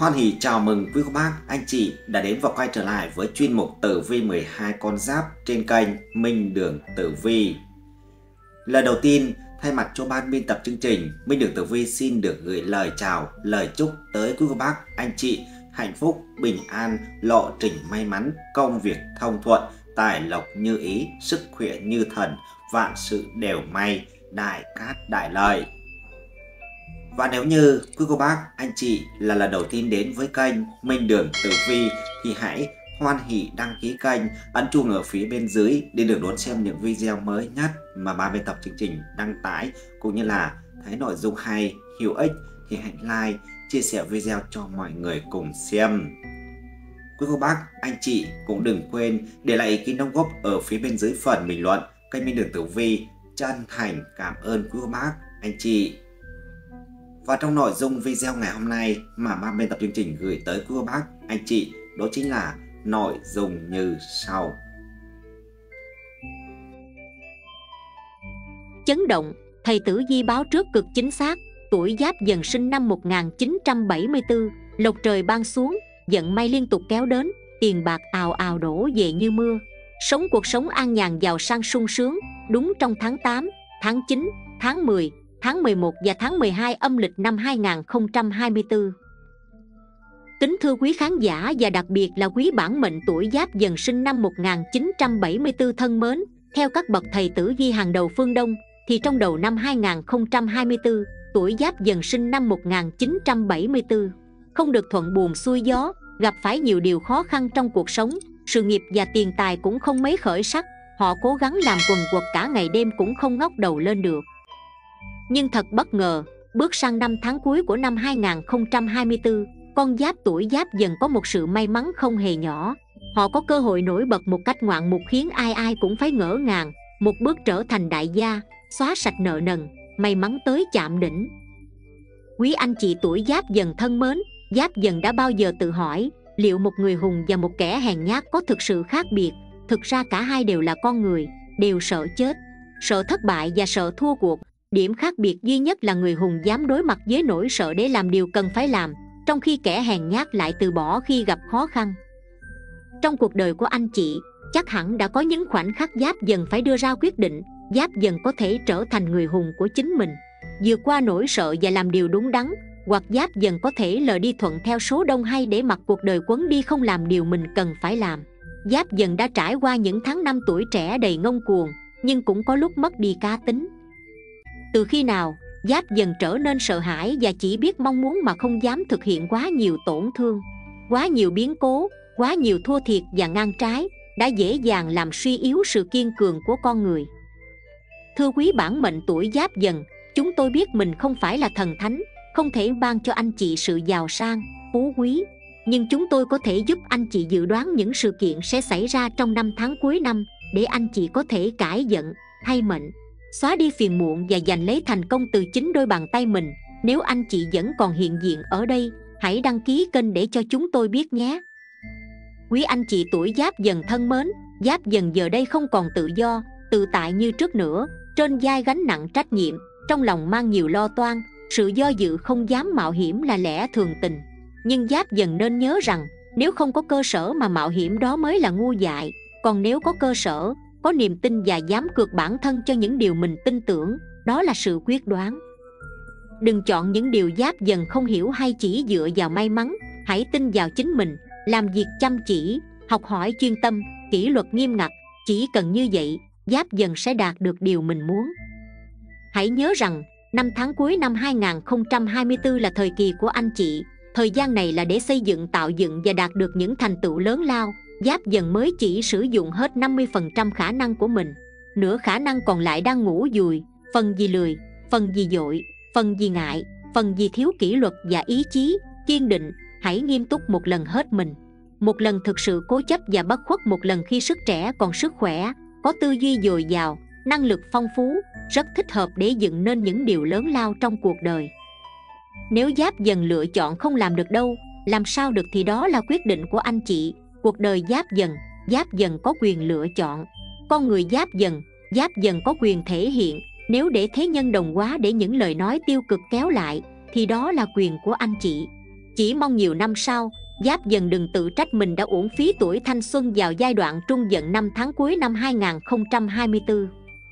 Hoan hỉ chào mừng quý cô bác, anh chị đã đến và quay trở lại với chuyên mục tử vi 12 con giáp trên kênh Minh Đường Tử Vi. Lần đầu tiên, thay mặt cho ban biên tập chương trình, Minh Đường Tử Vi xin được gửi lời chào, lời chúc tới quý cô bác, anh chị hạnh phúc, bình an, lộ trình may mắn, công việc thông thuận, tài lộc như ý, sức khỏe như thần, vạn sự đều may, đại cát đại lợi. Và nếu như quý cô bác, anh chị là lần đầu tiên đến với kênh Minh Đường Tử Vi thì hãy hoan hỉ đăng ký kênh, ấn chuông ở phía bên dưới để được đón xem những video mới nhất mà ban biên tập chương trình đăng tải, cũng như là thấy nội dung hay, hữu ích thì hãy like, chia sẻ video cho mọi người cùng xem. Quý cô bác, anh chị cũng đừng quên để lại ý kiến đóng góp ở phía bên dưới phần bình luận. Kênh Minh Đường Tử Vi chân thành cảm ơn quý cô bác, anh chị. Và trong nội dung video ngày hôm nay mà ban biên tập chương trình gửi tới quý cô bác, anh chị, đó chính là nội dung như sau. Chấn động, thầy Tử Vi báo trước cực chính xác, tuổi Giáp Dần sinh năm 1974, lộc trời ban xuống, vận may liên tục kéo đến, tiền bạc ào ào đổ về như mưa. Sống cuộc sống an nhàn giàu sang sung sướng, đúng trong tháng 8, tháng 9, tháng 10, tháng 11 và tháng 12 âm lịch năm 2024. Kính thưa quý khán giả và đặc biệt là quý bản mệnh tuổi Giáp Dần sinh năm 1974 thân mến, theo các bậc thầy Tử Vi hàng đầu phương Đông, thì trong đầu năm 2024, tuổi Giáp Dần sinh năm 1974 không được thuận buồm xuôi gió, gặp phải nhiều điều khó khăn trong cuộc sống, sự nghiệp và tiền tài cũng không mấy khởi sắc, họ cố gắng làm quần quật cả ngày đêm cũng không ngóc đầu lên được. Nhưng thật bất ngờ, bước sang năm tháng cuối của năm 2024, con giáp tuổi Giáp Dần có một sự may mắn không hề nhỏ. Họ có cơ hội nổi bật một cách ngoạn mục khiến ai ai cũng phải ngỡ ngàng, một bước trở thành đại gia, xóa sạch nợ nần, may mắn tới chạm đỉnh. Quý anh chị tuổi Giáp Dần thân mến, Giáp Dần đã bao giờ tự hỏi liệu một người hùng và một kẻ hèn nhát có thực sự khác biệt? Thực ra cả hai đều là con người, đều sợ chết, sợ thất bại và sợ thua cuộc. Điểm khác biệt duy nhất là người hùng dám đối mặt với nỗi sợ để làm điều cần phải làm, trong khi kẻ hèn nhát lại từ bỏ khi gặp khó khăn. Trong cuộc đời của anh chị, chắc hẳn đã có những khoảnh khắc Giáp Dần phải đưa ra quyết định. Giáp Dần có thể trở thành người hùng của chính mình, vượt qua nỗi sợ và làm điều đúng đắn, hoặc Giáp Dần có thể lờ đi thuận theo số đông hay để mặc cuộc đời quấn đi không làm điều mình cần phải làm. Giáp Dần đã trải qua những tháng năm tuổi trẻ đầy ngông cuồng, nhưng cũng có lúc mất đi cá tính. Từ khi nào Giáp Dần trở nên sợ hãi và chỉ biết mong muốn mà không dám thực hiện quá nhiều tổn thương, quá nhiều biến cố, quá nhiều thua thiệt và ngang trái đã dễ dàng làm suy yếu sự kiên cường của con người. Thưa quý bản mệnh tuổi Giáp Dần, chúng tôi biết mình không phải là thần thánh, không thể ban cho anh chị sự giàu sang, phú quý, nhưng chúng tôi có thể giúp anh chị dự đoán những sự kiện sẽ xảy ra trong năm tháng cuối năm để anh chị có thể cải vận, thay mệnh, xóa đi phiền muộn và giành lấy thành công từ chính đôi bàn tay mình. Nếu anh chị vẫn còn hiện diện ở đây, hãy đăng ký kênh để cho chúng tôi biết nhé. Quý anh chị tuổi Giáp Dần thân mến, Giáp Dần giờ đây không còn tự do, tự tại như trước nữa, trên vai gánh nặng trách nhiệm, trong lòng mang nhiều lo toan, sự do dự không dám mạo hiểm là lẽ thường tình. Nhưng Giáp Dần nên nhớ rằng, nếu không có cơ sở mà mạo hiểm đó mới là ngu dại, còn nếu có cơ sở, có niềm tin và dám cược bản thân cho những điều mình tin tưởng, đó là sự quyết đoán. Đừng chọn những điều Giáp Dần không hiểu hay chỉ dựa vào may mắn, hãy tin vào chính mình, làm việc chăm chỉ, học hỏi chuyên tâm, kỷ luật nghiêm ngặt, chỉ cần như vậy, Giáp Dần sẽ đạt được điều mình muốn. Hãy nhớ rằng, năm tháng cuối năm 2024 là thời kỳ của anh chị, thời gian này là để xây dựng, tạo dựng và đạt được những thành tựu lớn lao. Giáp Dần mới chỉ sử dụng hết 50% khả năng của mình, nửa khả năng còn lại đang ngủ dùi, phần vì lười, phần vì dội, phần vì ngại, phần vì thiếu kỷ luật và ý chí kiên định. Hãy nghiêm túc một lần hết mình, một lần thực sự cố chấp và bất khuất, một lần khi sức trẻ còn sức khỏe, có tư duy dồi dào, năng lực phong phú, rất thích hợp để dựng nên những điều lớn lao trong cuộc đời. Nếu Giáp Dần lựa chọn không làm được đâu, làm sao được thì đó là quyết định của anh chị. Cuộc đời Giáp Dần có quyền lựa chọn. Con người Giáp Dần có quyền thể hiện. Nếu để thế nhân đồng hóa để những lời nói tiêu cực kéo lại, thì đó là quyền của anh chị. Chỉ mong nhiều năm sau, Giáp Dần đừng tự trách mình đã uổng phí tuổi thanh xuân vào giai đoạn trung dận 5 tháng cuối năm 2024.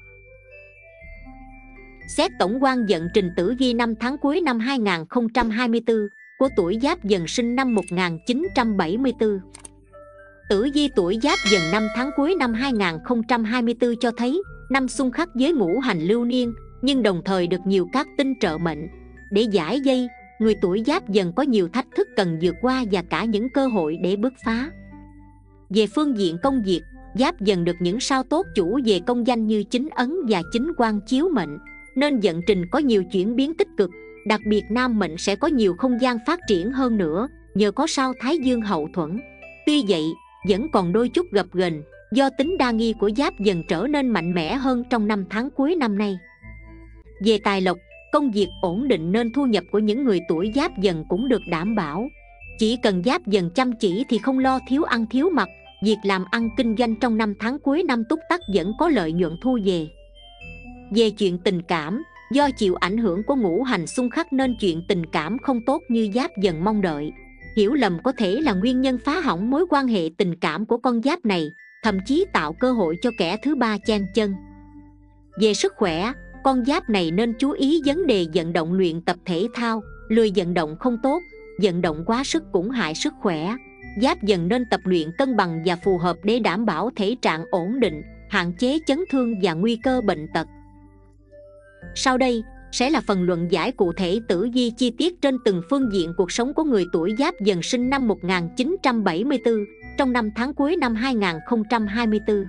Xét tổng quan vận trình tử vi 5 tháng cuối năm 2024 của tuổi Giáp Dần sinh năm 1974. Tử vi tuổi Giáp Dần 5 tháng cuối năm 2024 cho thấy năm xung khắc với ngũ hành lưu niên, nhưng đồng thời được nhiều các tinh trợ mệnh. Để giải dây, người tuổi Giáp Dần có nhiều thách thức cần vượt qua và cả những cơ hội để bứt phá. Về phương diện công việc, Giáp Dần được những sao tốt chủ về công danh như chính ấn và chính quan chiếu mệnh, nên vận trình có nhiều chuyển biến tích cực. Đặc biệt nam mệnh sẽ có nhiều không gian phát triển hơn nữa nhờ có sao Thái Dương hậu thuẫn. Tuy vậy, vẫn còn đôi chút gập ghềnh do tính đa nghi của Giáp Dần trở nên mạnh mẽ hơn trong 5 tháng cuối năm nay. Về tài lộc, công việc ổn định nên thu nhập của những người tuổi Giáp Dần cũng được đảm bảo. Chỉ cần Giáp Dần chăm chỉ thì không lo thiếu ăn thiếu mặc. Việc làm ăn kinh doanh trong 5 tháng cuối năm túc tắc vẫn có lợi nhuận thu về. Về chuyện tình cảm, do chịu ảnh hưởng của ngũ hành xung khắc nên chuyện tình cảm không tốt như Giáp Dần mong đợi. Hiểu lầm có thể là nguyên nhân phá hỏng mối quan hệ tình cảm của con giáp này, thậm chí tạo cơ hội cho kẻ thứ ba chen chân. Về sức khỏe, con giáp này nên chú ý vấn đề vận động luyện tập thể thao. Lười vận động không tốt, vận động quá sức cũng hại sức khỏe. Giáp Dần nên tập luyện cân bằng và phù hợp để đảm bảo thể trạng ổn định, hạn chế chấn thương và nguy cơ bệnh tật. Sau đây sẽ là phần luận giải cụ thể tử vi chi tiết trên từng phương diện cuộc sống của người tuổi Giáp Dần sinh năm 1974 trong 5 tháng cuối năm 2024.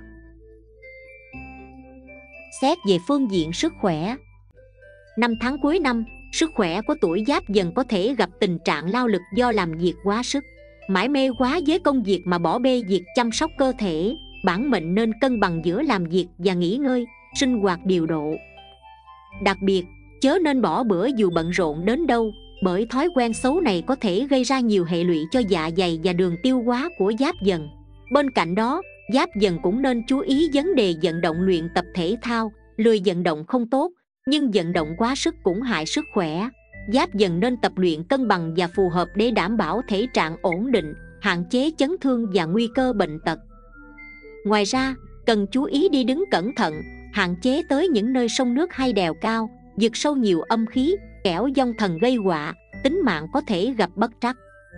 Xét về phương diện sức khỏe. 5 tháng cuối năm, sức khỏe của tuổi Giáp Dần có thể gặp tình trạng lao lực do làm việc quá sức, mải mê quá với công việc mà bỏ bê việc chăm sóc cơ thể. Bản mệnh nên cân bằng giữa làm việc và nghỉ ngơi, sinh hoạt điều độ. Đặc biệt, chớ nên bỏ bữa dù bận rộn đến đâu, bởi thói quen xấu này có thể gây ra nhiều hệ lụy cho dạ dày và đường tiêu hóa của Giáp Dần. Bên cạnh đó, Giáp Dần cũng nên chú ý vấn đề vận động luyện tập thể thao. Lười vận động không tốt, nhưng vận động quá sức cũng hại sức khỏe. Giáp Dần nên tập luyện cân bằng và phù hợp để đảm bảo thể trạng ổn định, hạn chế chấn thương và nguy cơ bệnh tật. Ngoài ra, cần chú ý đi đứng cẩn thận, hạn chế tới những nơi sông nước hay đèo cao, vực sâu nhiều âm khí, kẻo vong thần gây họa, tính mạng có thể gặp bất trắc.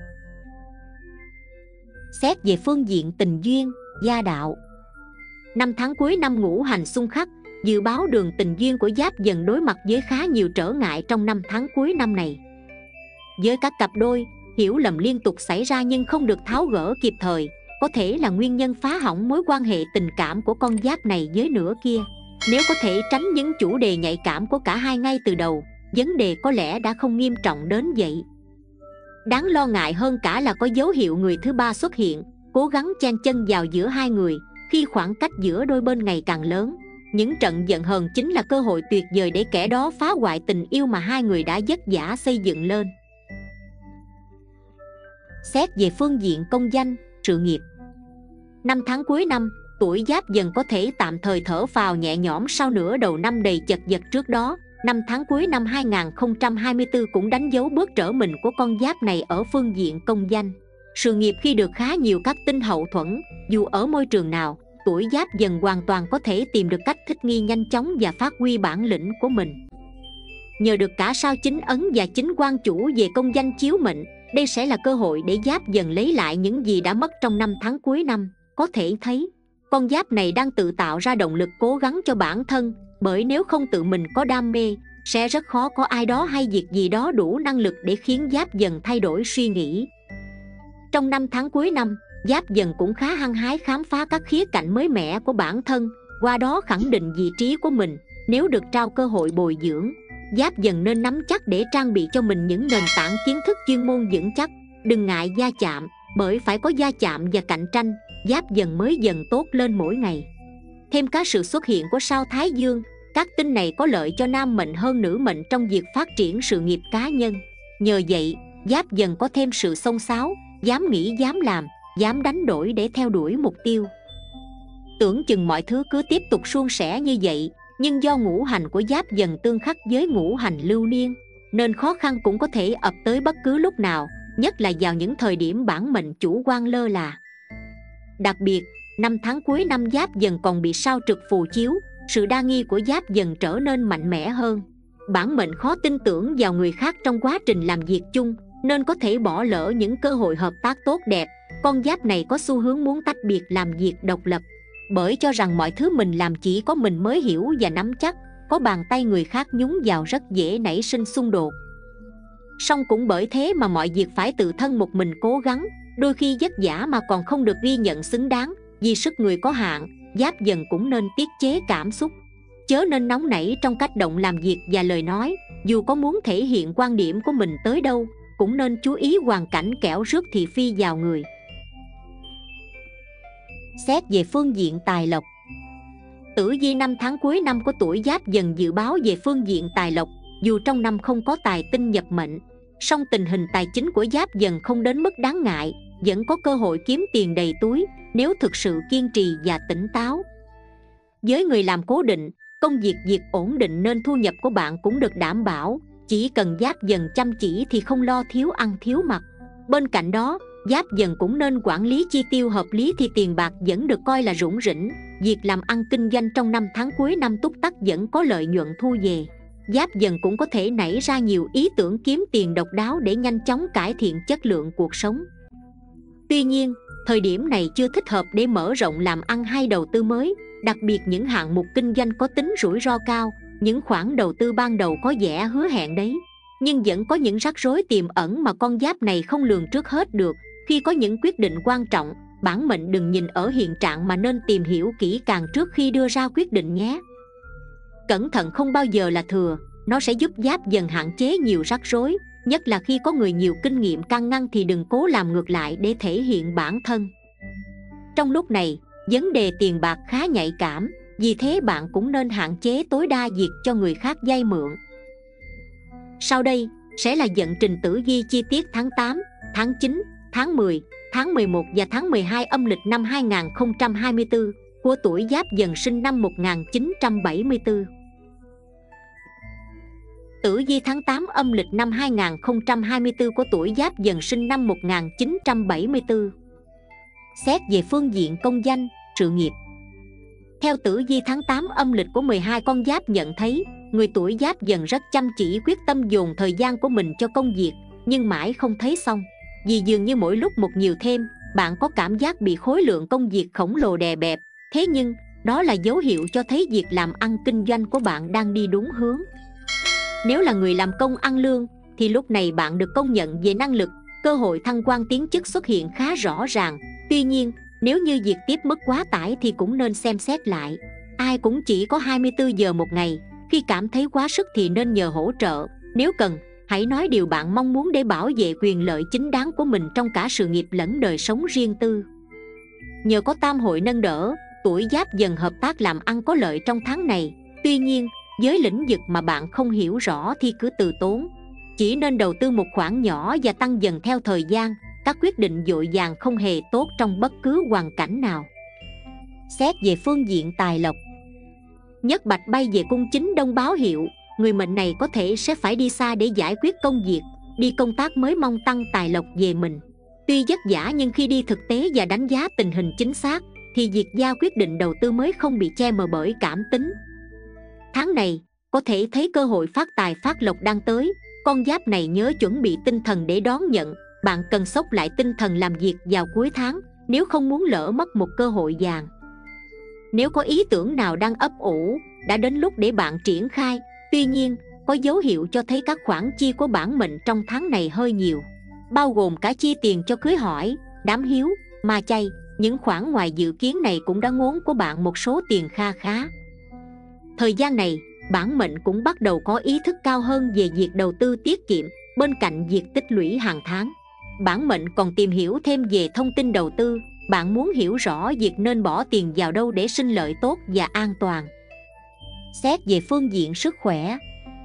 Xét về phương diện tình duyên, gia đạo. 5 tháng cuối năm ngũ hành xung khắc, dự báo đường tình duyên của Giáp Dần đối mặt với khá nhiều trở ngại trong 5 tháng cuối năm này. Với các cặp đôi, hiểu lầm liên tục xảy ra nhưng không được tháo gỡ kịp thời, có thể là nguyên nhân phá hỏng mối quan hệ tình cảm của con giáp này với nửa kia. Nếu có thể tránh những chủ đề nhạy cảm của cả hai ngay từ đầu, vấn đề có lẽ đã không nghiêm trọng đến vậy. Đáng lo ngại hơn cả là có dấu hiệu người thứ ba xuất hiện, cố gắng chen chân vào giữa hai người. Khi khoảng cách giữa đôi bên ngày càng lớn, những trận giận hờn chính là cơ hội tuyệt vời để kẻ đó phá hoại tình yêu mà hai người đã vất vả xây dựng lên. Xét về phương diện công danh, sự nghiệp. 5 tháng cuối năm, tuổi Giáp Dần có thể tạm thời thở phào nhẹ nhõm sau nửa đầu năm đầy chật vật trước đó. 5 tháng cuối năm 2024 cũng đánh dấu bước trở mình của con giáp này ở phương diện công danh. Sự nghiệp khi được khá nhiều các tinh hậu thuẫn, dù ở môi trường nào, tuổi Giáp Dần hoàn toàn có thể tìm được cách thích nghi nhanh chóng và phát huy bản lĩnh của mình. Nhờ được cả sao chính ấn và chính quan chủ về công danh chiếu mệnh, đây sẽ là cơ hội để Giáp Dần lấy lại những gì đã mất trong 5 tháng cuối năm. Có thể thấy, con giáp này đang tự tạo ra động lực cố gắng cho bản thân, bởi nếu không tự mình có đam mê, sẽ rất khó có ai đó hay việc gì đó đủ năng lực để khiến Giáp Dần thay đổi suy nghĩ. Trong 5 tháng cuối năm, Giáp Dần cũng khá hăng hái khám phá các khía cạnh mới mẻ của bản thân, qua đó khẳng định vị trí của mình. Nếu được trao cơ hội bồi dưỡng, Giáp Dần nên nắm chắc để trang bị cho mình những nền tảng kiến thức chuyên môn vững chắc. Đừng ngại va chạm, bởi phải có va chạm và cạnh tranh, Giáp Dần mới dần tốt lên mỗi ngày. Thêm cả sự xuất hiện của sao Thái Dương, các tinh này có lợi cho nam mệnh hơn nữ mệnh trong việc phát triển sự nghiệp cá nhân. Nhờ vậy, Giáp Dần có thêm sự xông xáo, dám nghĩ dám làm, dám đánh đổi để theo đuổi mục tiêu. Tưởng chừng mọi thứ cứ tiếp tục suôn sẻ như vậy, nhưng do ngũ hành của Giáp Dần tương khắc với ngũ hành lưu niên, nên khó khăn cũng có thể ập tới bất cứ lúc nào. nhất là vào những thời điểm bản mệnh chủ quan lơ là. Đặc biệt, năm tháng cuối năm Giáp Dần còn bị sao Trực phù chiếu, sự đa nghi của Giáp Dần trở nên mạnh mẽ hơn. Bản mệnh khó tin tưởng vào người khác trong quá trình làm việc chung, nên có thể bỏ lỡ những cơ hội hợp tác tốt đẹp. Con giáp này có xu hướng muốn tách biệt làm việc độc lập, bởi cho rằng mọi thứ mình làm chỉ có mình mới hiểu và nắm chắc, có bàn tay người khác nhúng vào rất dễ nảy sinh xung đột. Song cũng bởi thế mà mọi việc phải tự thân một mình cố gắng, đôi khi vất vả mà còn không được ghi nhận xứng đáng. Vì sức người có hạn, Giáp Dần cũng nên tiết chế cảm xúc, chớ nên nóng nảy trong cách động làm việc và lời nói. Dù có muốn thể hiện quan điểm của mình tới đâu, cũng nên chú ý hoàn cảnh kẻo rước thị phi vào người. Xét về phương diện tài lộc, tử vi năm tháng cuối năm của tuổi Giáp Dần dự báo về phương diện tài lộc. Dù trong năm không có tài tinh nhập mệnh, song tình hình tài chính của Giáp Dần không đến mức đáng ngại, vẫn có cơ hội kiếm tiền đầy túi nếu thực sự kiên trì và tỉnh táo. Với người làm cố định, công việc ổn định nên thu nhập của bạn cũng được đảm bảo. Chỉ cần Giáp Dần chăm chỉ thì không lo thiếu ăn thiếu mặc. Bên cạnh đó, Giáp Dần cũng nên quản lý chi tiêu hợp lý thì tiền bạc vẫn được coi là rủng rỉnh. Việc làm ăn kinh doanh trong năm tháng cuối năm túc tắc vẫn có lợi nhuận thu về. Giáp Dần cũng có thể nảy ra nhiều ý tưởng kiếm tiền độc đáo để nhanh chóng cải thiện chất lượng cuộc sống. Tuy nhiên, thời điểm này chưa thích hợp để mở rộng làm ăn hay đầu tư mới, đặc biệt những hạng mục kinh doanh có tính rủi ro cao. Những khoản đầu tư ban đầu có vẻ hứa hẹn đấy, nhưng vẫn có những rắc rối tiềm ẩn mà con giáp này không lường trước hết được. Khi có những quyết định quan trọng, bản mệnh đừng nhìn ở hiện trạng mà nên tìm hiểu kỹ càng trước khi đưa ra quyết định nhé. Cẩn thận không bao giờ là thừa, nó sẽ giúp Giáp Dần hạn chế nhiều rắc rối, nhất là khi có người nhiều kinh nghiệm can ngăn thì đừng cố làm ngược lại để thể hiện bản thân. Trong lúc này, vấn đề tiền bạc khá nhạy cảm, vì thế bạn cũng nên hạn chế tối đa việc cho người khác vay mượn. Sau đây sẽ là vận trình tử vi chi tiết tháng 8, tháng 9, tháng 10, tháng 11 và tháng 12 âm lịch năm 2024 của tuổi Giáp Dần sinh năm 1974. Tử vi tháng 8 âm lịch năm 2024 của tuổi Giáp Dần sinh năm 1974. Xét về phương diện công danh, sự nghiệp. Theo tử vi tháng 8 âm lịch của 12 con giáp nhận thấy, người tuổi Giáp Dần rất chăm chỉ quyết tâm dồn thời gian của mình cho công việc, nhưng mãi không thấy xong. Vì dường như mỗi lúc một nhiều thêm, bạn có cảm giác bị khối lượng công việc khổng lồ đè bẹp. Thế nhưng, đó là dấu hiệu cho thấy việc làm ăn kinh doanh của bạn đang đi đúng hướng. Nếu là người làm công ăn lương, thì lúc này bạn được công nhận về năng lực, cơ hội thăng quan tiến chức xuất hiện khá rõ ràng. Tuy nhiên, nếu như việc tiếp mức quá tải thì cũng nên xem xét lại. Ai cũng chỉ có 24 giờ một ngày, khi cảm thấy quá sức thì nên nhờ hỗ trợ. Nếu cần, hãy nói điều bạn mong muốn để bảo vệ quyền lợi chính đáng của mình trong cả sự nghiệp lẫn đời sống riêng tư. Nhờ có tam hội nâng đỡ, tuổi Giáp Dần hợp tác làm ăn có lợi trong tháng này. Tuy nhiên, với lĩnh vực mà bạn không hiểu rõ thì cứ từ tốn. Chỉ nên đầu tư một khoản nhỏ và tăng dần theo thời gian. Các quyết định vội vàng không hề tốt trong bất cứ hoàn cảnh nào. Xét về phương diện tài lộc, nhất bạch bay về cung chính đông báo hiệu người mệnh này có thể sẽ phải đi xa để giải quyết công việc. Đi công tác mới mong tăng tài lộc về mình. Tuy vất vả nhưng khi đi thực tế và đánh giá tình hình chính xác thì việc ra quyết định đầu tư mới không bị che mờ bởi cảm tính. Tháng này có thể thấy cơ hội phát tài phát lộc đang tới. Con giáp này nhớ chuẩn bị tinh thần để đón nhận. Bạn cần xốc lại tinh thần làm việc vào cuối tháng, nếu không muốn lỡ mất một cơ hội vàng. Nếu có ý tưởng nào đang ấp ủ, đã đến lúc để bạn triển khai. Tuy nhiên, có dấu hiệu cho thấy các khoản chi của bản mệnh trong tháng này hơi nhiều, bao gồm cả chi tiền cho cưới hỏi, đám hiếu, ma chay. Những khoản ngoài dự kiến này cũng đã ngốn của bạn một số tiền kha khá. Thời gian này, bản mệnh cũng bắt đầu có ý thức cao hơn về việc đầu tư tiết kiệm, bên cạnh việc tích lũy hàng tháng. Bản mệnh còn tìm hiểu thêm về thông tin đầu tư. Bạn muốn hiểu rõ việc nên bỏ tiền vào đâu để sinh lợi tốt và an toàn. Xét về phương diện sức khỏe,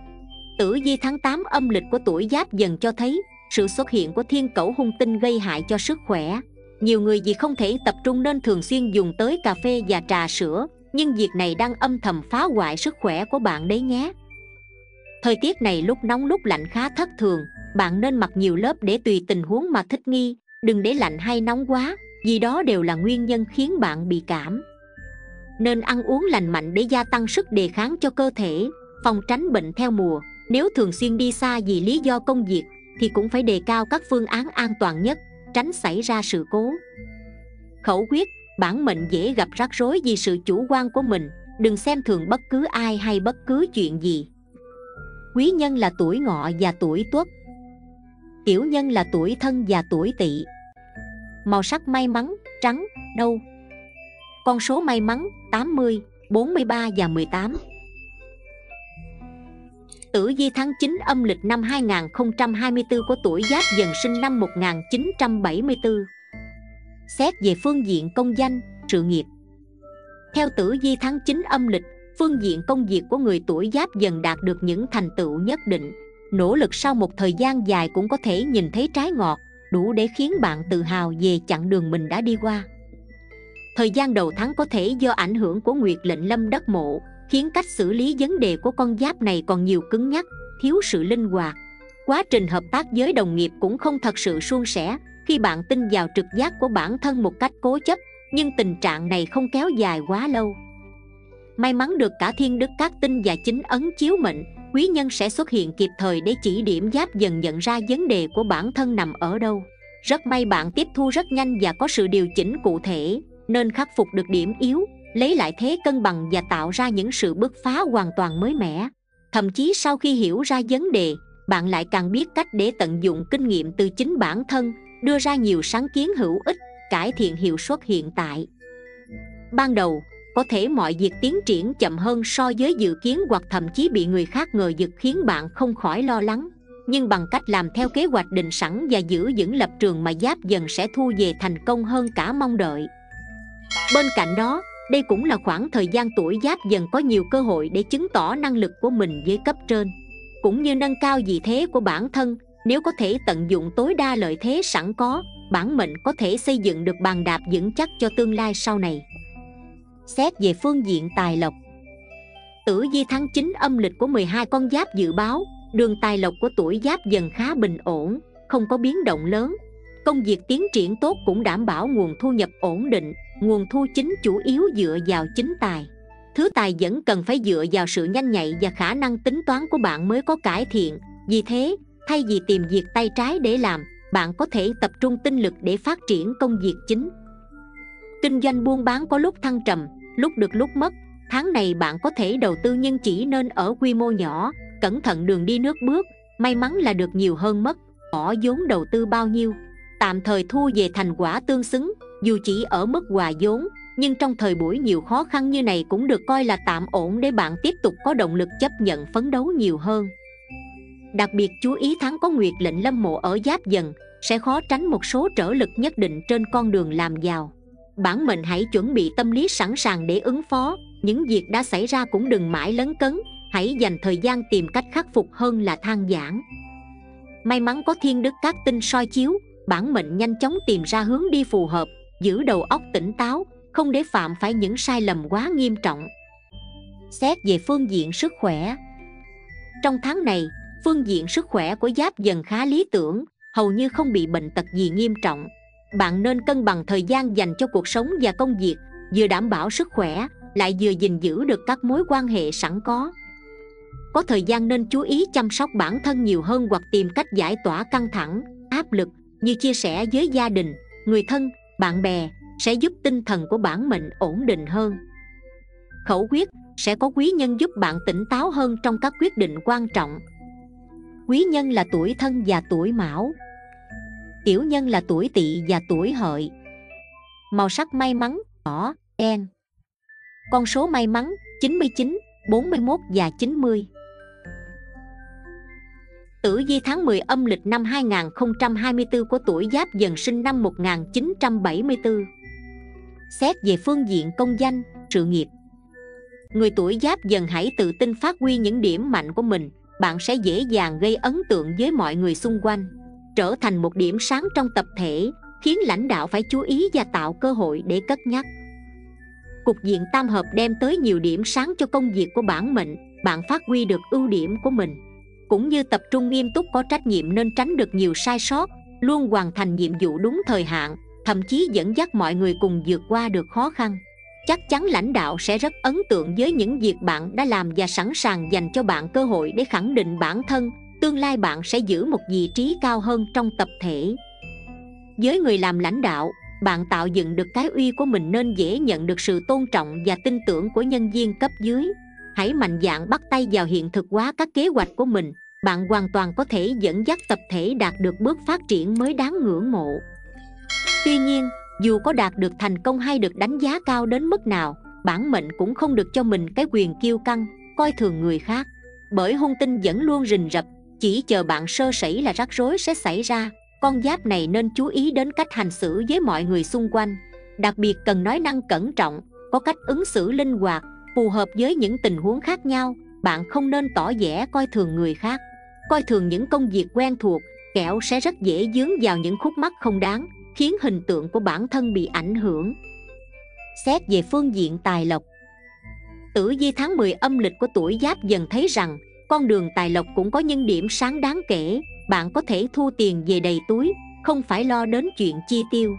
tử vi tháng 8 âm lịch của tuổi Giáp Dần cho thấy sự xuất hiện của thiên cẩu hung tinh gây hại cho sức khỏe. Nhiều người vì không thể tập trung nên thường xuyên dùng tới cà phê và trà sữa, nhưng việc này đang âm thầm phá hoại sức khỏe của bạn đấy nhé. Thời tiết này lúc nóng lúc lạnh khá thất thường, Bạn nên mặc nhiều lớp để tùy tình huống mà thích nghi, đừng để lạnh hay nóng quá, vì đó đều là nguyên nhân khiến bạn bị cảm. Nên ăn uống lành mạnh để gia tăng sức đề kháng cho cơ thể, phòng tránh bệnh theo mùa. Nếu thường xuyên đi xa vì lý do công việc thì cũng phải đề cao các phương án an toàn nhất, tránh xảy ra sự cố. Khẩu quyết: bản mệnh dễ gặp rắc rối vì sự chủ quan của mình, đừng xem thường bất cứ ai hay bất cứ chuyện gì. Quý nhân là tuổi Ngọ và tuổi Tuất. Tiểu nhân là tuổi Thân và tuổi Tỵ. Màu sắc may mắn: trắng, nâu. Con số may mắn: 80, 43 và 18. Tử vi tháng 9 âm lịch năm 2024 của tuổi Giáp Dần sinh năm 1974. Xét về phương diện công danh, sự nghiệp. Theo tử vi tháng 9 âm lịch, phương diện công việc của người tuổi Giáp Dần đạt được những thành tựu nhất định. Nỗ lực sau một thời gian dài cũng có thể nhìn thấy trái ngọt, đủ để khiến bạn tự hào về chặng đường mình đã đi qua. Thời gian đầu tháng có thể do ảnh hưởng của nguyệt lệnh lâm đắc mộ, khiến cách xử lý vấn đề của con giáp này còn nhiều cứng nhắc, thiếu sự linh hoạt. Quá trình hợp tác với đồng nghiệp cũng không thật sự suôn sẻ khi bạn tin vào trực giác của bản thân một cách cố chấp, nhưng tình trạng này không kéo dài quá lâu. May mắn được cả thiên đức các tinh và chính ấn chiếu mệnh, quý nhân sẽ xuất hiện kịp thời để chỉ điểm Giáp Dần nhận ra vấn đề của bản thân nằm ở đâu. Rất may bạn tiếp thu rất nhanh và có sự điều chỉnh cụ thể, nên khắc phục được điểm yếu, lấy lại thế cân bằng và tạo ra những sự bứt phá hoàn toàn mới mẻ. Thậm chí sau khi hiểu ra vấn đề, bạn lại càng biết cách để tận dụng kinh nghiệm từ chính bản thân, đưa ra nhiều sáng kiến hữu ích, cải thiện hiệu suất hiện tại. Ban đầu, có thể mọi việc tiến triển chậm hơn so với dự kiến hoặc thậm chí bị người khác ngờ vực khiến bạn không khỏi lo lắng. Nhưng bằng cách làm theo kế hoạch định sẵn và giữ vững lập trường mà Giáp Dần sẽ thu về thành công hơn cả mong đợi. Bên cạnh đó, đây cũng là khoảng thời gian tuổi Giáp Dần có nhiều cơ hội để chứng tỏ năng lực của mình với cấp trên, cũng như nâng cao vị thế của bản thân. Nếu có thể tận dụng tối đa lợi thế sẵn có, bản mệnh có thể xây dựng được bàn đạp vững chắc cho tương lai sau này. Xét về phương diện tài lộc. Tử vi tháng 9 âm lịch của 12 con giáp dự báo đường tài lộc của tuổi Giáp Dần khá bình ổn, không có biến động lớn. Công việc tiến triển tốt cũng đảm bảo nguồn thu nhập ổn định. Nguồn thu chính chủ yếu dựa vào chính tài. Thứ tài vẫn cần phải dựa vào sự nhanh nhạy và khả năng tính toán của bạn mới có cải thiện. Vì thế, thay vì tìm việc tay trái để làm, bạn có thể tập trung tinh lực để phát triển công việc chính. Kinh doanh buôn bán có lúc thăng trầm, lúc được lúc mất. Tháng này bạn có thể đầu tư nhưng chỉ nên ở quy mô nhỏ, cẩn thận đường đi nước bước. May mắn là được nhiều hơn mất, bỏ vốn đầu tư bao nhiêu, tạm thời thu về thành quả tương xứng. Dù chỉ ở mức hòa vốn, nhưng trong thời buổi nhiều khó khăn như này cũng được coi là tạm ổn để bạn tiếp tục có động lực chấp nhận phấn đấu nhiều hơn. Đặc biệt chú ý tháng có nguyệt lệnh lâm mộ ở Giáp Dần, sẽ khó tránh một số trở lực nhất định trên con đường làm giàu. Bản mệnh hãy chuẩn bị tâm lý sẵn sàng để ứng phó. Những việc đã xảy ra cũng đừng mãi lấn cấn, hãy dành thời gian tìm cách khắc phục hơn là than vãn. May mắn có thiên đức các tinh soi chiếu, bản mệnh nhanh chóng tìm ra hướng đi phù hợp, giữ đầu óc tỉnh táo, không để phạm phải những sai lầm quá nghiêm trọng. Xét về phương diện sức khỏe. Trong tháng này, phương diện sức khỏe của Giáp Dần khá lý tưởng, hầu như không bị bệnh tật gì nghiêm trọng. Bạn nên cân bằng thời gian dành cho cuộc sống và công việc, vừa đảm bảo sức khỏe, lại vừa gìn giữ được các mối quan hệ sẵn có. Có thời gian nên chú ý chăm sóc bản thân nhiều hơn hoặc tìm cách giải tỏa căng thẳng, áp lực, như chia sẻ với gia đình, người thân, bạn bè, sẽ giúp tinh thần của bản mệnh ổn định hơn. Khẩu quyết: sẽ có quý nhân giúp bạn tỉnh táo hơn trong các quyết định quan trọng. Quý nhân là tuổi Thân và tuổi Mão. Tiểu nhân là tuổi Tỵ và tuổi Hợi. Màu sắc may mắn: đỏ, đen. Con số may mắn: 99, 41 và 90. Tử vi tháng 10 âm lịch năm 2024 của tuổi Giáp Dần sinh năm 1974. Xét về phương diện công danh, sự nghiệp. Người tuổi Giáp Dần hãy tự tin phát huy những điểm mạnh của mình, bạn sẽ dễ dàng gây ấn tượng với mọi người xung quanh, trở thành một điểm sáng trong tập thể, khiến lãnh đạo phải chú ý và tạo cơ hội để cất nhắc. Cục diện tam hợp đem tới nhiều điểm sáng cho công việc của bản mệnh, bạn phát huy được ưu điểm của mình. cũng như tập trung nghiêm túc có trách nhiệm nên tránh được nhiều sai sót, luôn hoàn thành nhiệm vụ đúng thời hạn, thậm chí dẫn dắt mọi người cùng vượt qua được khó khăn. Chắc chắn lãnh đạo sẽ rất ấn tượng với những việc bạn đã làm và sẵn sàng dành cho bạn cơ hội để khẳng định bản thân. Tương lai bạn sẽ giữ một vị trí cao hơn trong tập thể. Với người làm lãnh đạo, bạn tạo dựng được cái uy của mình nên dễ nhận được sự tôn trọng và tin tưởng của nhân viên cấp dưới. Hãy mạnh dạn bắt tay vào hiện thực hóa các kế hoạch của mình. Bạn hoàn toàn có thể dẫn dắt tập thể đạt được bước phát triển mới đáng ngưỡng mộ. Tuy nhiên, dù có đạt được thành công hay được đánh giá cao đến mức nào, bản mệnh cũng không được cho mình cái quyền kiêu căng, coi thường người khác. Bởi hung tinh vẫn luôn rình rập, chỉ chờ bạn sơ sẩy là rắc rối sẽ xảy ra. Con giáp này nên chú ý đến cách hành xử với mọi người xung quanh. Đặc biệt cần nói năng cẩn trọng, có cách ứng xử linh hoạt, phù hợp với những tình huống khác nhau. Bạn không nên tỏ vẻ coi thường người khác, coi thường những công việc quen thuộc, kẻo sẽ rất dễ dướng vào những khúc mắc không đáng, khiến hình tượng của bản thân bị ảnh hưởng. Xét về phương diện tài lộc, tử vi tháng 10 âm lịch của tuổi Giáp Dần thấy rằng con đường tài lộc cũng có những điểm sáng đáng kể. Bạn có thể thu tiền về đầy túi, không phải lo đến chuyện chi tiêu.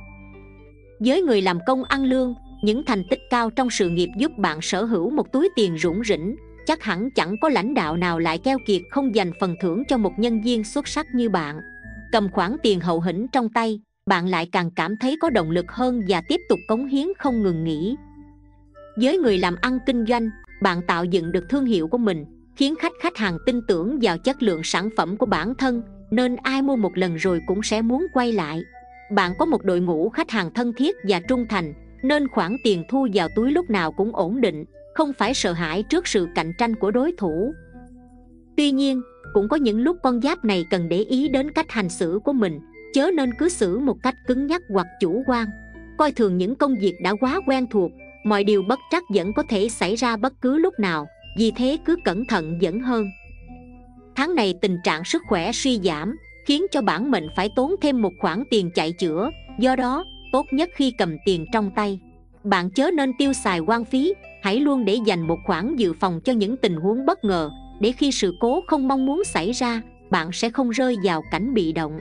Với người làm công ăn lương, những thành tích cao trong sự nghiệp giúp bạn sở hữu một túi tiền rủng rỉnh. Chắc hẳn chẳng có lãnh đạo nào lại keo kiệt không dành phần thưởng cho một nhân viên xuất sắc như bạn. Cầm khoản tiền hậu hĩnh trong tay, bạn lại càng cảm thấy có động lực hơn và tiếp tục cống hiến không ngừng nghỉ. Với người làm ăn kinh doanh, bạn tạo dựng được thương hiệu của mình, khiến khách hàng tin tưởng vào chất lượng sản phẩm của bản thân, nên ai mua một lần rồi cũng sẽ muốn quay lại. Bạn có một đội ngũ khách hàng thân thiết và trung thành, nên khoản tiền thu vào túi lúc nào cũng ổn định, không phải sợ hãi trước sự cạnh tranh của đối thủ. Tuy nhiên, cũng có những lúc con giáp này cần để ý đến cách hành xử của mình, chớ nên cứ xử một cách cứng nhắc hoặc chủ quan, coi thường những công việc đã quá quen thuộc. Mọi điều bất trắc vẫn có thể xảy ra bất cứ lúc nào, vì thế cứ cẩn thận vẫn hơn. Tháng này tình trạng sức khỏe suy giảm, khiến cho bản mệnh phải tốn thêm một khoản tiền chạy chữa. Do đó, tốt nhất khi cầm tiền trong tay, bạn chớ nên tiêu xài hoang phí. Hãy luôn để dành một khoản dự phòng cho những tình huống bất ngờ, để khi sự cố không mong muốn xảy ra, bạn sẽ không rơi vào cảnh bị động.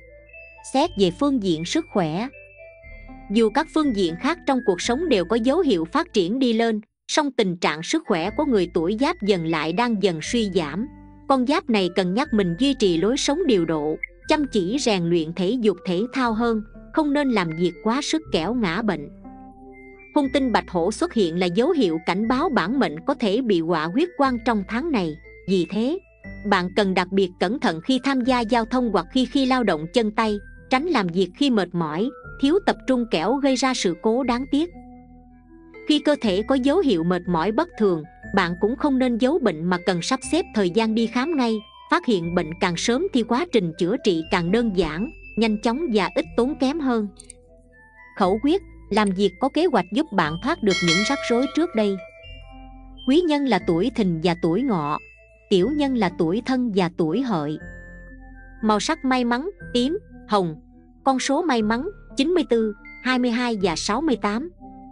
Xét về phương diện sức khỏe, dù các phương diện khác trong cuộc sống đều có dấu hiệu phát triển đi lên, song tình trạng sức khỏe của người tuổi Giáp Dần lại đang dần suy giảm. Con giáp này cần nhắc mình duy trì lối sống điều độ, chăm chỉ rèn luyện thể dục thể thao hơn, không nên làm việc quá sức kẻo ngã bệnh. Hung tinh Bạch Hổ xuất hiện là dấu hiệu cảnh báo bản mệnh có thể bị họa huyết quang trong tháng này. Vì thế, bạn cần đặc biệt cẩn thận khi tham gia giao thông hoặc khi lao động chân tay, tránh làm việc khi mệt mỏi, thiếu tập trung kẻo gây ra sự cố đáng tiếc. Khi cơ thể có dấu hiệu mệt mỏi bất thường, bạn cũng không nên giấu bệnh mà cần sắp xếp thời gian đi khám ngay. Phát hiện bệnh càng sớm thì quá trình chữa trị càng đơn giản, nhanh chóng và ít tốn kém hơn. Khẩu quyết: làm việc có kế hoạch giúp bạn thoát được những rắc rối trước đây. Quý nhân là tuổi Thìn và tuổi Ngọ, tiểu nhân là tuổi Thân và tuổi Hợi. Màu sắc may mắn: tím, hồng. Con số may mắn: 94, 22 và 68.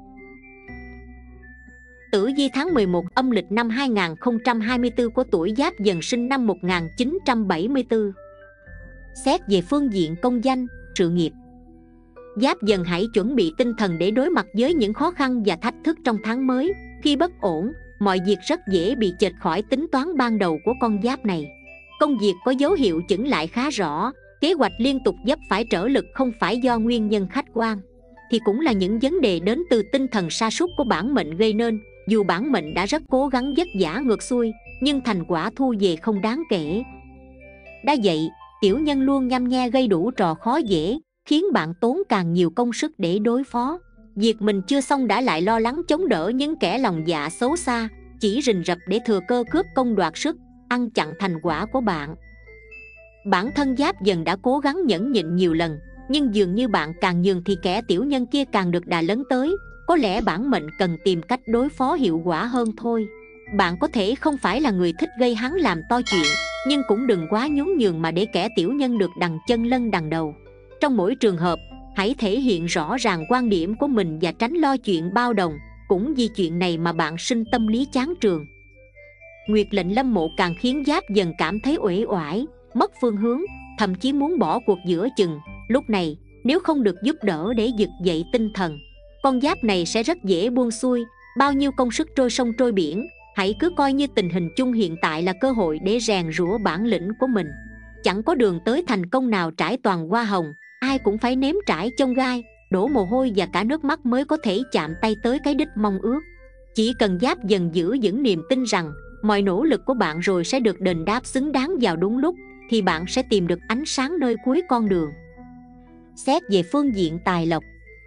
Tử vi tháng 11 âm lịch năm 2024 của tuổi Giáp Dần sinh năm 1974. Xét về phương diện công danh, sự nghiệp, Giáp Dần hãy chuẩn bị tinh thần để đối mặt với những khó khăn và thách thức trong tháng mới. Khi bất ổn, mọi việc rất dễ bị chệch khỏi tính toán ban đầu của con giáp này. Công việc có dấu hiệu chững lại khá rõ, kế hoạch liên tục vấp phải trở lực không phải do nguyên nhân khách quan, thì cũng là những vấn đề đến từ tinh thần sa sút của bản mệnh gây nên. Dù bản mệnh đã rất cố gắng vất vả ngược xuôi, nhưng thành quả thu về không đáng kể. Đã vậy, tiểu nhân luôn nhăm nhe gây đủ trò khó dễ, khiến bạn tốn càng nhiều công sức để đối phó. Việc mình chưa xong đã lại lo lắng chống đỡ những kẻ lòng dạ xấu xa, chỉ rình rập để thừa cơ cướp công đoạt sức, ăn chặn thành quả của bạn. Bản thân Giáp Dần đã cố gắng nhẫn nhịn nhiều lần, nhưng dường như bạn càng nhường thì kẻ tiểu nhân kia càng được đà lấn tới. Có lẽ bản mệnh cần tìm cách đối phó hiệu quả hơn thôi. Bạn có thể không phải là người thích gây hấn làm to chuyện, nhưng cũng đừng quá nhún nhường mà để kẻ tiểu nhân được đằng chân lân đằng đầu. Trong mỗi trường hợp, hãy thể hiện rõ ràng quan điểm của mình và tránh lo chuyện bao đồng. Cũng vì chuyện này mà bạn sinh tâm lý chán trường. Nguyệt lệnh Lâm Mộ càng khiến Giáp Dần cảm thấy uể oải, mất phương hướng, thậm chí muốn bỏ cuộc giữa chừng. Lúc này nếu không được giúp đỡ để vực dậy tinh thần, con giáp này sẽ rất dễ buông xuôi. Bao nhiêu công sức trôi sông trôi biển, hãy cứ coi như tình hình chung hiện tại là cơ hội để rèn rũa bản lĩnh của mình. Chẳng có đường tới thành công nào trải toàn hoa hồng, ai cũng phải nếm trải chông gai, đổ mồ hôi và cả nước mắt mới có thể chạm tay tới cái đích mong ước. Chỉ cần Giáp Dần giữ vững niềm tin rằng mọi nỗ lực của bạn rồi sẽ được đền đáp xứng đáng vào đúng lúc, thì bạn sẽ tìm được ánh sáng nơi cuối con đường. Xét về phương diện tài lộc,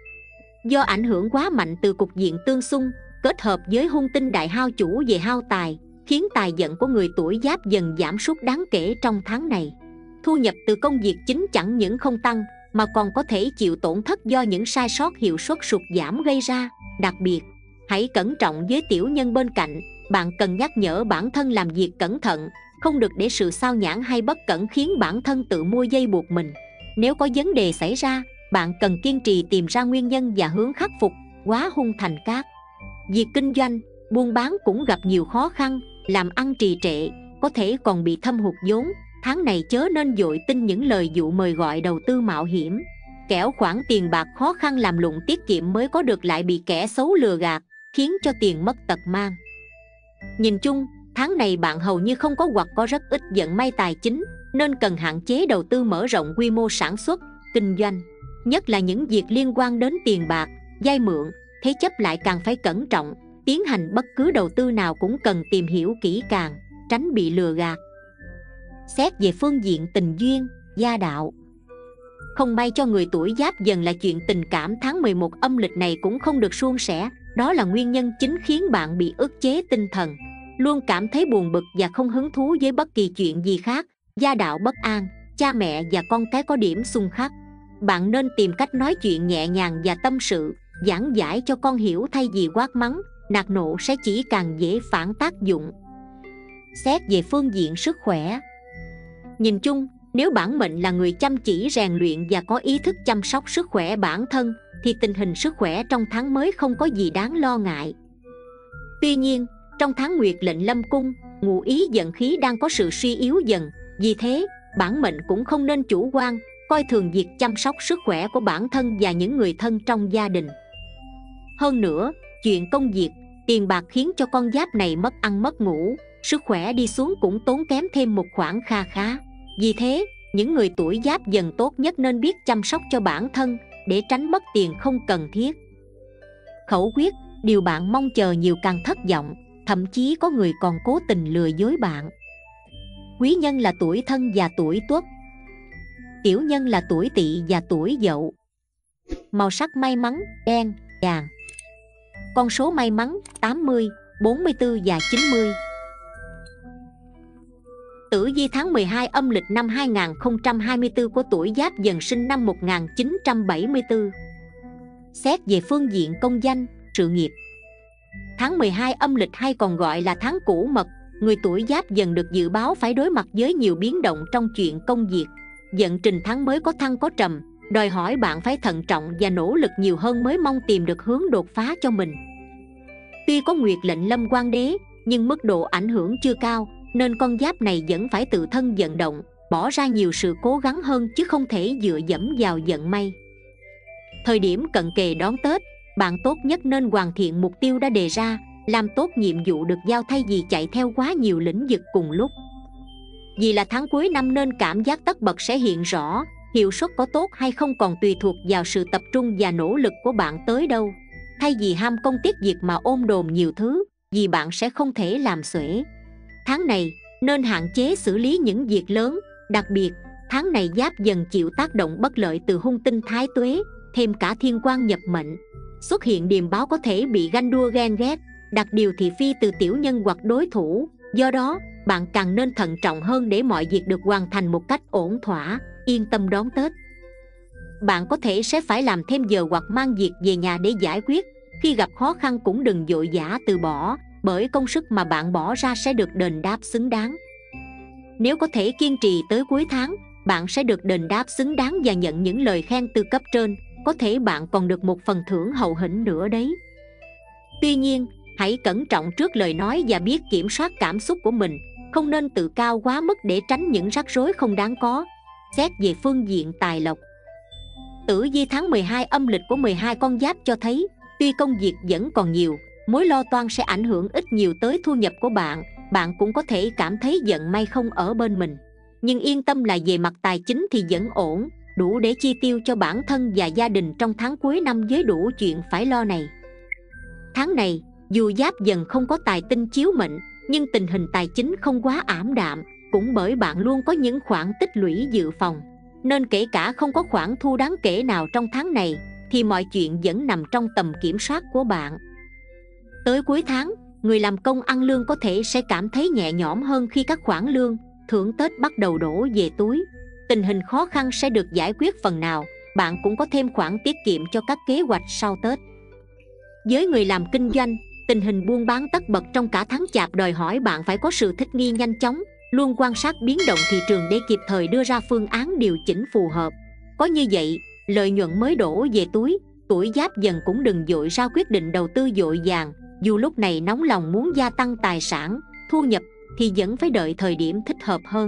do ảnh hưởng quá mạnh từ cục diện tương xung kết hợp với hung tinh đại hao chủ về hao tài, khiến tài vận của người tuổi Giáp Dần giảm sút đáng kể trong tháng này. Thu nhập từ công việc chính chẳng những không tăng mà còn có thể chịu tổn thất do những sai sót hiệu suất sụt giảm gây ra. Đặc biệt, hãy cẩn trọng với tiểu nhân bên cạnh. Bạn cần nhắc nhở bản thân làm việc cẩn thận, không được để sự sao nhãng hay bất cẩn khiến bản thân tự mua dây buộc mình. Nếu có vấn đề xảy ra, bạn cần kiên trì tìm ra nguyên nhân và hướng khắc phục, hóa hung thành cát. Việc kinh doanh, buôn bán cũng gặp nhiều khó khăn, làm ăn trì trệ, có thể còn bị thâm hụt vốn. Tháng này chớ nên vội tin những lời dụ mời gọi đầu tư mạo hiểm, kẻo khoản tiền bạc khó khăn làm lụng tiết kiệm mới có được lại bị kẻ xấu lừa gạt, khiến cho tiền mất tật mang. Nhìn chung, tháng này bạn hầu như không có hoặc có rất ít vận may tài chính, nên cần hạn chế đầu tư mở rộng quy mô sản xuất, kinh doanh. Nhất là những việc liên quan đến tiền bạc, vay mượn, thế chấp lại càng phải cẩn trọng. Tiến hành bất cứ đầu tư nào cũng cần tìm hiểu kỹ càng, tránh bị lừa gạt. Xét về phương diện tình duyên, gia đạo, không may cho người tuổi Giáp Dần là chuyện tình cảm tháng 11 âm lịch này cũng không được suôn sẻ. Đó là nguyên nhân chính khiến bạn bị ức chế tinh thần, luôn cảm thấy buồn bực và không hứng thú với bất kỳ chuyện gì khác. Gia đạo bất an, cha mẹ và con cái có điểm xung khắc. Bạn nên tìm cách nói chuyện nhẹ nhàng và tâm sự, giảng giải cho con hiểu thay vì quát mắng, nạt nộ sẽ chỉ càng dễ phản tác dụng. Xét về phương diện sức khỏe, nhìn chung, nếu bản mệnh là người chăm chỉ rèn luyện và có ý thức chăm sóc sức khỏe bản thân, thì tình hình sức khỏe trong tháng mới không có gì đáng lo ngại. Tuy nhiên, trong tháng Nguyệt lệnh Lâm Cung, ngụ ý vận khí đang có sự suy yếu dần. Vì thế, bản mệnh cũng không nên chủ quan, coi thường việc chăm sóc sức khỏe của bản thân và những người thân trong gia đình. Hơn nữa, chuyện công việc, tiền bạc khiến cho con giáp này mất ăn mất ngủ, sức khỏe đi xuống cũng tốn kém thêm một khoản kha khá. Vì thế, những người tuổi Giáp Dần tốt nhất nên biết chăm sóc cho bản thân để tránh mất tiền không cần thiết. Khẩu quyết, điều bạn mong chờ nhiều càng thất vọng, thậm chí có người còn cố tình lừa dối bạn. Quý nhân là tuổi Thân và tuổi Tuất. Tiểu nhân là tuổi Tỵ và tuổi Dậu. Màu sắc may mắn đen, vàng. Con số may mắn 80, 44 và 90. Tử vi tháng 12 âm lịch năm 2024 của tuổi Giáp Dần sinh năm 1974. Xét về phương diện công danh, sự nghiệp, tháng 12 âm lịch hay còn gọi là tháng Cửu Mật, người tuổi Giáp Dần được dự báo phải đối mặt với nhiều biến động trong chuyện công việc. Vận trình tháng mới có thăng có trầm, đòi hỏi bạn phải thận trọng và nỗ lực nhiều hơn mới mong tìm được hướng đột phá cho mình. Tuy có Nguyệt lệnh Lâm Quan Đế, nhưng mức độ ảnh hưởng chưa cao, nên con giáp này vẫn phải tự thân vận động, bỏ ra nhiều sự cố gắng hơn chứ không thể dựa dẫm vào vận may. Thời điểm cận kề đón Tết, bạn tốt nhất nên hoàn thiện mục tiêu đã đề ra, làm tốt nhiệm vụ được giao thay vì chạy theo quá nhiều lĩnh vực cùng lúc. Vì là tháng cuối năm nên cảm giác tất bật sẽ hiện rõ, hiệu suất có tốt hay không còn tùy thuộc vào sự tập trung và nỗ lực của bạn tới đâu. Thay vì ham công tiếc việc mà ôm đồm nhiều thứ, vì bạn sẽ không thể làm xuể. Tháng này nên hạn chế xử lý những việc lớn, đặc biệt tháng này Giáp Dần chịu tác động bất lợi từ hung tinh Thái Tuế, thêm cả thiên quan nhập mệnh. Xuất hiện điềm báo có thể bị ganh đua ghen ghét, đặt điều thị phi từ tiểu nhân hoặc đối thủ. Do đó, bạn càng nên thận trọng hơn để mọi việc được hoàn thành một cách ổn thỏa, yên tâm đón Tết. Bạn có thể sẽ phải làm thêm giờ hoặc mang việc về nhà để giải quyết. Khi gặp khó khăn cũng đừng vội vã từ bỏ, bởi công sức mà bạn bỏ ra sẽ được đền đáp xứng đáng. Nếu có thể kiên trì tới cuối tháng, bạn sẽ được đền đáp xứng đáng và nhận những lời khen từ cấp trên. Có thể bạn còn được một phần thưởng hậu hĩnh nữa đấy. Tuy nhiên, Hãy cẩn trọng trước lời nói và biết kiểm soát cảm xúc của mình, không nên tự cao quá mức để tránh những rắc rối không đáng có. Xét về phương diện tài lộc, tử vi tháng 12 âm lịch của 12 con giáp cho thấy, tuy công việc vẫn còn nhiều, mối lo toan sẽ ảnh hưởng ít nhiều tới thu nhập của bạn. Bạn cũng có thể cảm thấy vận may không ở bên mình, nhưng yên tâm là về mặt tài chính thì vẫn ổn, đủ để chi tiêu cho bản thân và gia đình trong tháng cuối năm với đủ chuyện phải lo này. Tháng này, dù Giáp Dần không có tài tinh chiếu mệnh, nhưng tình hình tài chính không quá ảm đạm, cũng bởi bạn luôn có những khoản tích lũy dự phòng, nên kể cả không có khoản thu đáng kể nào trong tháng này thì mọi chuyện vẫn nằm trong tầm kiểm soát của bạn. Tới cuối tháng, người làm công ăn lương có thể sẽ cảm thấy nhẹ nhõm hơn khi các khoản lương, thưởng Tết bắt đầu đổ về túi. Tình hình khó khăn sẽ được giải quyết phần nào, bạn cũng có thêm khoản tiết kiệm cho các kế hoạch sau Tết. Với người làm kinh doanh, tình hình buôn bán tất bật trong cả tháng Chạp đòi hỏi bạn phải có sự thích nghi nhanh chóng, luôn quan sát biến động thị trường để kịp thời đưa ra phương án điều chỉnh phù hợp. Có như vậy, lợi nhuận mới đổ về túi. Tuổi Giáp Dần cũng đừng vội ra quyết định đầu tư vội vàng, dù lúc này nóng lòng muốn gia tăng tài sản, thu nhập thì vẫn phải đợi thời điểm thích hợp hơn.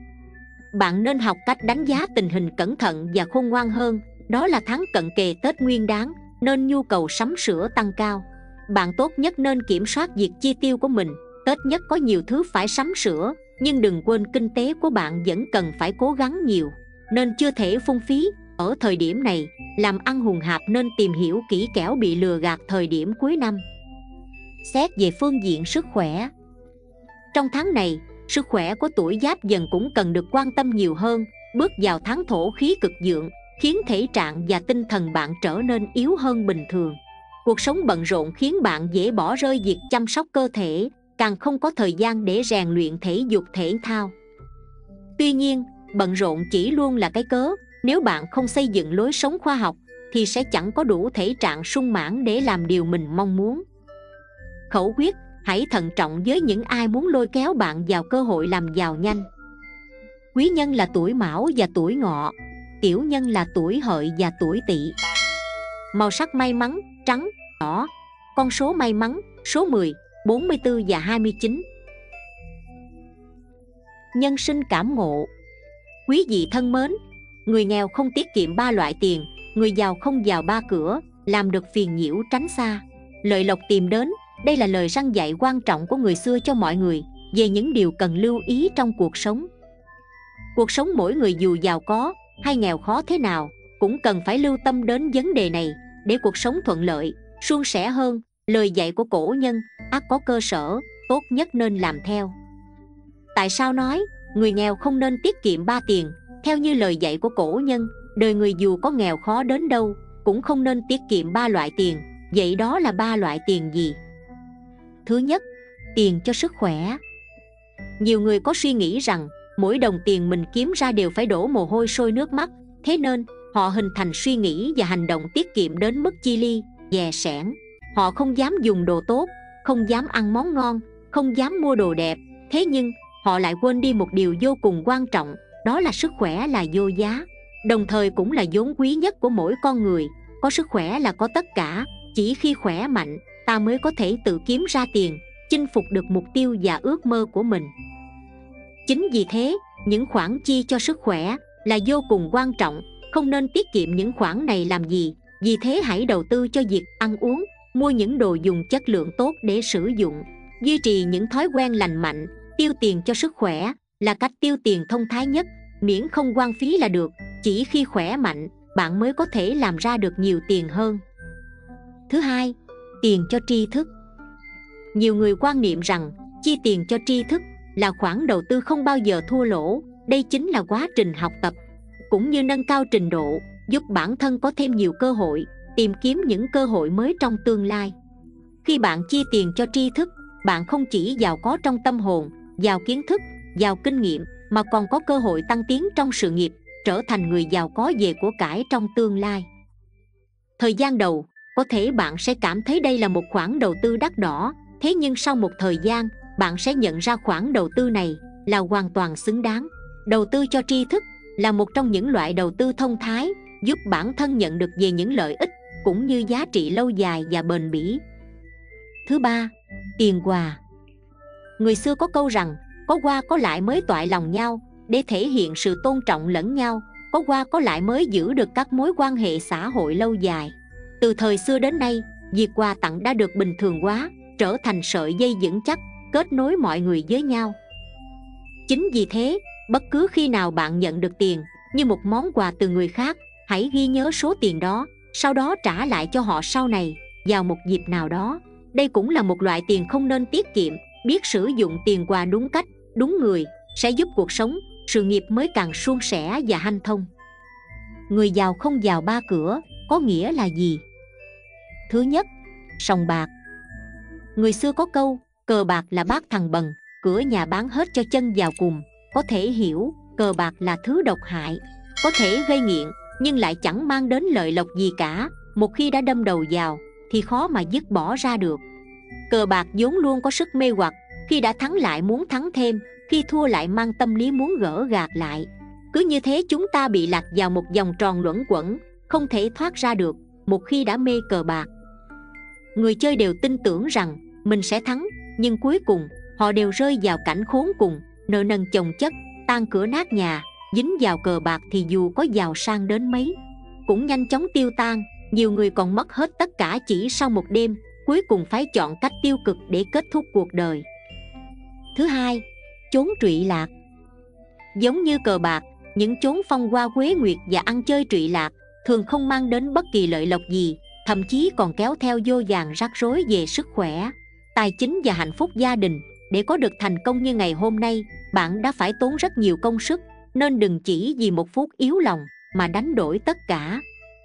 Bạn nên học cách đánh giá tình hình cẩn thận và khôn ngoan hơn, đó là tháng cận kề Tết Nguyên Đán nên nhu cầu sắm sửa tăng cao. Bạn tốt nhất nên kiểm soát việc chi tiêu của mình. Tết nhất có nhiều thứ phải sắm sửa, nhưng đừng quên kinh tế của bạn vẫn cần phải cố gắng nhiều, nên chưa thể phung phí. Ở thời điểm này, làm ăn hùng hạp nên tìm hiểu kỹ kẻo bị lừa gạt thời điểm cuối năm. Xét về phương diện sức khỏe, trong tháng này, sức khỏe của tuổi Giáp Dần cũng cần được quan tâm nhiều hơn. Bước vào tháng thổ khí cực vượng, khiến thể trạng và tinh thần bạn trở nên yếu hơn bình thường. Cuộc sống bận rộn khiến bạn dễ bỏ rơi việc chăm sóc cơ thể, càng không có thời gian để rèn luyện thể dục thể thao. Tuy nhiên, bận rộn chỉ luôn là cái cớ. Nếu bạn không xây dựng lối sống khoa học thì sẽ chẳng có đủ thể trạng sung mãn để làm điều mình mong muốn. Khẩu quyết: hãy thận trọng với những ai muốn lôi kéo bạn vào cơ hội làm giàu nhanh. Quý nhân là tuổi Mão và tuổi Ngọ, tiểu nhân là tuổi Hợi và tuổi Tỵ. Màu sắc may mắn: trắng, đỏ. Con số may mắn: số 10, 44 và 29. Nhân sinh cảm ngộ. Quý vị thân mến, người nghèo không tiết kiệm 3 loại tiền, người giàu không vào 3 cửa, làm được phiền nhiễu tránh xa, lợi lộc tìm đến. Đây là lời răn dạy quan trọng của người xưa cho mọi người về những điều cần lưu ý trong cuộc sống. Cuộc sống mỗi người dù giàu có hay nghèo khó thế nào cũng cần phải lưu tâm đến vấn đề này để cuộc sống thuận lợi, suôn sẻ hơn. Lời dạy của cổ nhân ắt có cơ sở, tốt nhất nên làm theo. Tại sao nói người nghèo không nên tiết kiệm 3 tiền? Theo như lời dạy của cổ nhân, đời người dù có nghèo khó đến đâu cũng không nên tiết kiệm 3 loại tiền. Vậy đó là 3 loại tiền gì? Thứ nhất, tiền cho sức khỏe. Nhiều người có suy nghĩ rằng mỗi đồng tiền mình kiếm ra đều phải đổ mồ hôi sôi nước mắt, thế nên họ hình thành suy nghĩ và hành động tiết kiệm đến mức chi ly, dè sẻn. Họ không dám dùng đồ tốt, không dám ăn món ngon, không dám mua đồ đẹp. Thế nhưng họ lại quên đi một điều vô cùng quan trọng, đó là sức khỏe là vô giá, đồng thời cũng là vốn quý nhất của mỗi con người. Có sức khỏe là có tất cả. Chỉ khi khỏe mạnh, ta mới có thể tự kiếm ra tiền, chinh phục được mục tiêu và ước mơ của mình. Chính vì thế, những khoản chi cho sức khỏe là vô cùng quan trọng. Không nên tiết kiệm những khoản này làm gì. Vì thế hãy đầu tư cho việc ăn uống, mua những đồ dùng chất lượng tốt để sử dụng, duy trì những thói quen lành mạnh. Tiêu tiền cho sức khỏe là cách tiêu tiền thông thái nhất, miễn không hoang phí là được. Chỉ khi khỏe mạnh, bạn mới có thể làm ra được nhiều tiền hơn. Thứ hai, tiền cho tri thức. Nhiều người quan niệm rằng chi tiền cho tri thức là khoản đầu tư không bao giờ thua lỗ. Đây chính là quá trình học tập cũng như nâng cao trình độ, giúp bản thân có thêm nhiều cơ hội, tìm kiếm những cơ hội mới trong tương lai. Khi bạn chi tiền cho tri thức, bạn không chỉ giàu có trong tâm hồn, giàu kiến thức, giàu kinh nghiệm, mà còn có cơ hội tăng tiến trong sự nghiệp, trở thành người giàu có về của cải trong tương lai. Thời gian đầu, có thể bạn sẽ cảm thấy đây là một khoản đầu tư đắt đỏ, thế nhưng sau một thời gian, bạn sẽ nhận ra khoản đầu tư này là hoàn toàn xứng đáng. Đầu tư cho tri thức là một trong những loại đầu tư thông thái, giúp bản thân nhận được về những lợi ích cũng như giá trị lâu dài và bền bỉ. Thứ ba, tiền quà. Người xưa có câu rằng có qua có lại mới toại lòng nhau. Để thể hiện sự tôn trọng lẫn nhau, có qua có lại mới giữ được các mối quan hệ xã hội lâu dài. Từ thời xưa đến nay, việc quà tặng đã được bình thường hóa, trở thành sợi dây vững chắc, kết nối mọi người với nhau. Chính vì thế, bất cứ khi nào bạn nhận được tiền như một món quà từ người khác, hãy ghi nhớ số tiền đó, sau đó trả lại cho họ sau này, vào một dịp nào đó. Đây cũng là một loại tiền không nên tiết kiệm. Biết sử dụng tiền quà đúng cách, đúng người sẽ giúp cuộc sống, sự nghiệp mới càng suôn sẻ và hanh thông. Người giàu không vào ba cửa có nghĩa là gì? Thứ nhất, sòng bạc. Người xưa có câu cờ bạc là bát thằng bần, cửa nhà bán hết cho chân vào cùng. Có thể hiểu cờ bạc là thứ độc hại, có thể gây nghiện nhưng lại chẳng mang đến lợi lộc gì cả. Một khi đã đâm đầu vào thì khó mà dứt bỏ ra được. Cờ bạc vốn luôn có sức mê hoặc, khi đã thắng lại muốn thắng thêm, khi thua lại mang tâm lý muốn gỡ gạc lại. Cứ như thế chúng ta bị lạc vào một vòng tròn luẩn quẩn, không thể thoát ra được một khi đã mê cờ bạc. Người chơi đều tin tưởng rằng mình sẽ thắng, nhưng cuối cùng họ đều rơi vào cảnh khốn cùng, nợ nần chồng chất, tan cửa nát nhà. Dính vào cờ bạc thì dù có giàu sang đến mấy cũng nhanh chóng tiêu tan. Nhiều người còn mất hết tất cả chỉ sau một đêm, cuối cùng phải chọn cách tiêu cực để kết thúc cuộc đời. Thứ hai, chốn trụy lạc. Giống như cờ bạc, những chốn phong hoa quế nguyệt và ăn chơi trụy lạc thường không mang đến bất kỳ lợi lộc gì, thậm chí còn kéo theo vô vàn rắc rối về sức khỏe, tài chính và hạnh phúc gia đình. Để có được thành công như ngày hôm nay, bạn đã phải tốn rất nhiều công sức, nên đừng chỉ vì một phút yếu lòng mà đánh đổi tất cả.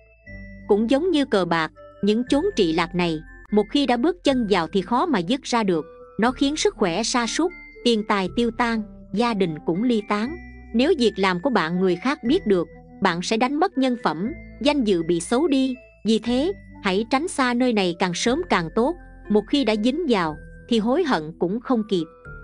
Cũng giống như cờ bạc, những chốn trụy lạc này, một khi đã bước chân vào thì khó mà dứt ra được. Nó khiến sức khỏe sa sút, tiền tài tiêu tan, gia đình cũng ly tán. Nếu việc làm của bạn người khác biết được, bạn sẽ đánh mất nhân phẩm, danh dự bị xấu đi. Vì thế, hãy tránh xa nơi này càng sớm càng tốt. Một khi đã dính vào thì hối hận cũng không kịp.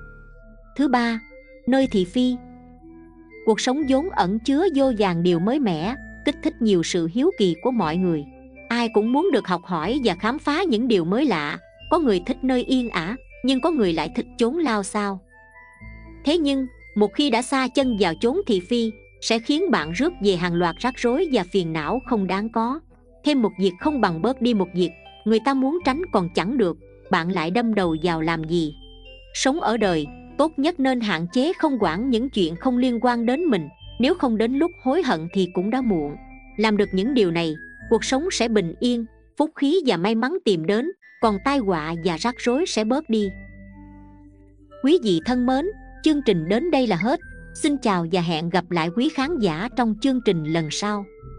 Thứ ba, nơi thị phi. Cuộc sống vốn ẩn chứa vô vàn điều mới mẻ, kích thích nhiều sự hiếu kỳ của mọi người. Ai cũng muốn được học hỏi và khám phá những điều mới lạ. Có người thích nơi yên ả, nhưng có người lại thích chốn lao xao. Thế nhưng, một khi đã sa chân vào chốn thị phi, sẽ khiến bạn rước về hàng loạt rắc rối và phiền não không đáng có. Thêm một việc không bằng bớt đi một việc. Người ta muốn tránh còn chẳng được, bạn lại đâm đầu vào làm gì? Sống ở đời, tốt nhất nên hạn chế không quản những chuyện không liên quan đến mình. Nếu không đến lúc hối hận thì cũng đã muộn. Làm được những điều này, cuộc sống sẽ bình yên, phúc khí và may mắn tìm đến, còn tai họa và rắc rối sẽ bớt đi. Quý vị thân mến, chương trình đến đây là hết. Xin chào và hẹn gặp lại quý khán giả trong chương trình lần sau.